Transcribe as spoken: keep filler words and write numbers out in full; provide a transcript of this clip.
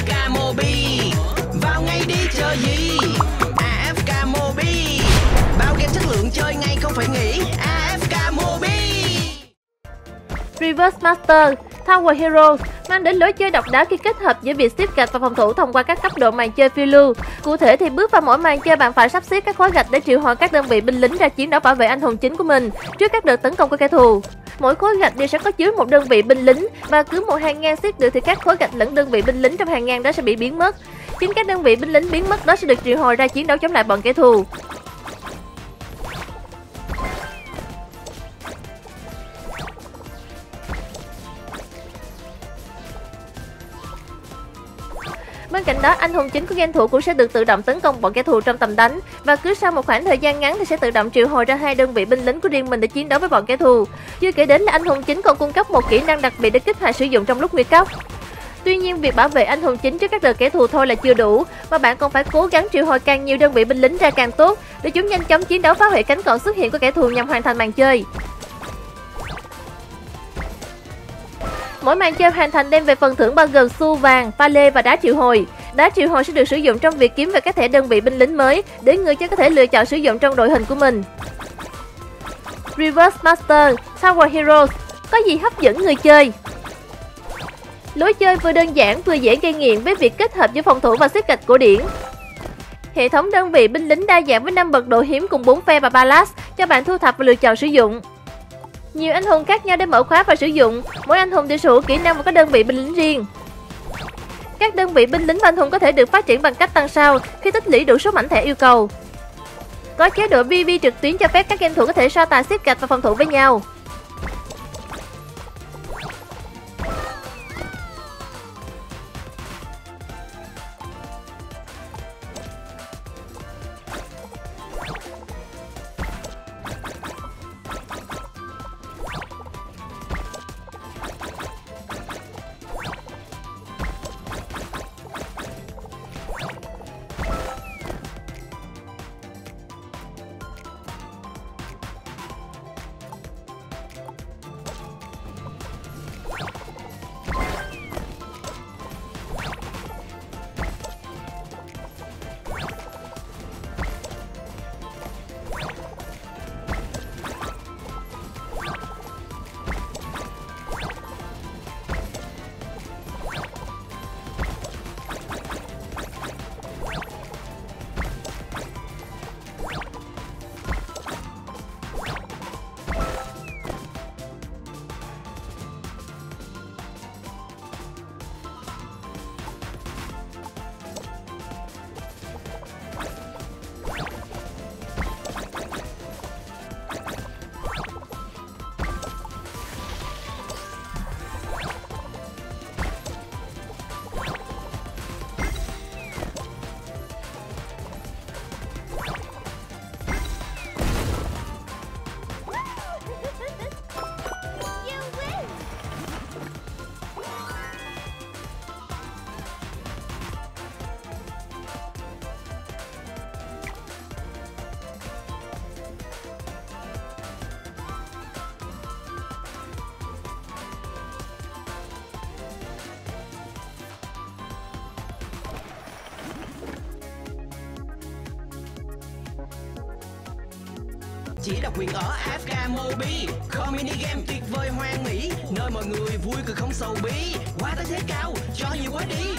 ca Mobile. Vào ngay đi chờ gì? a ép ca Mobile. Bao game chất lượng chơi ngay không phải nghĩ. a ép ca Mobile. Reverse Master Tower Hero mang đến lối chơi độc đáo khi kết hợp giữa việc xếp gạch và phòng thủ thông qua các cấp độ màn chơi phiêu lưu. Cụ thể thì bước vào mỗi màn chơi, bạn phải sắp xếp các khối gạch để triệu hồi các đơn vị binh lính ra chiến đấu bảo vệ anh hùng chính của mình trước các đợt tấn công của kẻ thù. Mỗi khối gạch đều sẽ có chứa một đơn vị binh lính, và cứ một hàng ngang xếp được thì các khối gạch lẫn đơn vị binh lính trong hàng ngang đó sẽ bị biến mất. Chính các đơn vị binh lính biến mất đó sẽ được triệu hồi ra chiến đấu chống lại bọn kẻ thù. Bên cạnh đó, anh hùng chính của game thủ cũng sẽ được tự động tấn công bọn kẻ thù trong tầm đánh, và cứ sau một khoảng thời gian ngắn thì sẽ tự động triệu hồi ra hai đơn vị binh lính của riêng mình để chiến đấu với bọn kẻ thù. Chưa kể đến là anh hùng chính còn cung cấp một kỹ năng đặc biệt để kích hoạt sử dụng trong lúc nguy cấp. Tuy nhiên, việc bảo vệ anh hùng chính trước các đợt kẻ thù thôi là chưa đủ, mà bạn còn phải cố gắng triệu hồi càng nhiều đơn vị binh lính ra càng tốt để chúng nhanh chóng chiến đấu phá hủy cánh còn xuất hiện của kẻ thù nhằm hoàn thành màn chơi. Mỗi màn chơi hoàn thành đem về phần thưởng bao gồm xu, vàng, pha lê và đá triệu hồi. Đá triệu hồi sẽ được sử dụng trong việc kiếm về các thẻ đơn vị binh lính mới để người chơi có thể lựa chọn sử dụng trong đội hình của mình. Reverse Master Tower Heroes có gì hấp dẫn người chơi? Lối chơi vừa đơn giản vừa dễ gây nghiện với việc kết hợp giữa phòng thủ và xếp gạch cổ điển. Hệ thống đơn vị binh lính đa dạng với năm bậc độ hiếm cùng bốn phe và ballast cho bạn thu thập và lựa chọn sử dụng. Nhiều anh hùng khác nhau để mở khóa và sử dụng, mỗi anh hùng đều sở hữu kỹ năng và có đơn vị binh lính riêng. Các đơn vị binh lính và anh hùng có thể được phát triển bằng cách tăng sao khi tích lũy đủ số mảnh thẻ yêu cầu. Có chế độ pê vê trực tuyến cho phép các game thủ có thể so tài xếp gạch và phòng thủ với nhau. Chỉ độc quyền ở a ép ca Mobile, kho mini game tuyệt vời hoang mỹ, nơi mọi người vui cười không sầu bí, quá tới thế cao cho nhiều quá đi.